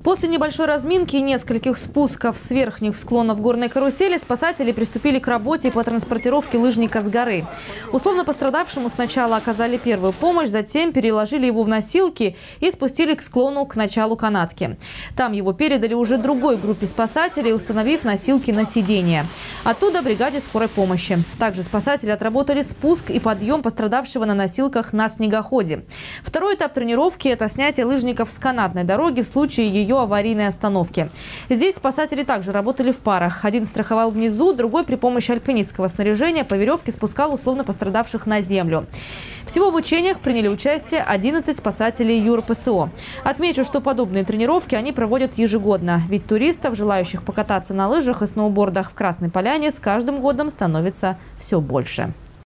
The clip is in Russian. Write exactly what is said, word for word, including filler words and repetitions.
После небольшой разминки и нескольких спусков с верхних склонов горной карусели спасатели приступили к работе по транспортировке лыжника с горы. Условно пострадавшему сначала оказали первую помощь, затем переложили его в носилки и спустили к склону к началу канатки. Там его передали уже другой группе спасателей, установив носилки на сиденье. Оттуда бригаде скорой помощи. Также спасатели отработали спуск и подъем пострадавшего на носилках на снегоходе. Второй этап тренировки – это снятие лыжников с канатной дороги в случае ее аварийной остановки. Здесь спасатели также работали в парах. Один страховал внизу, другой при помощи альпинистского снаряжения по веревке спускал условно пострадавших на землю. Всего в учениях приняли участие одиннадцать спасателей ЮрПСО. Отмечу, что подобные тренировки они проводят ежегодно. Ведь туристов, желающих покататься на лыжах и сноубордах в Красной Поляне, с каждым годом становится все больше.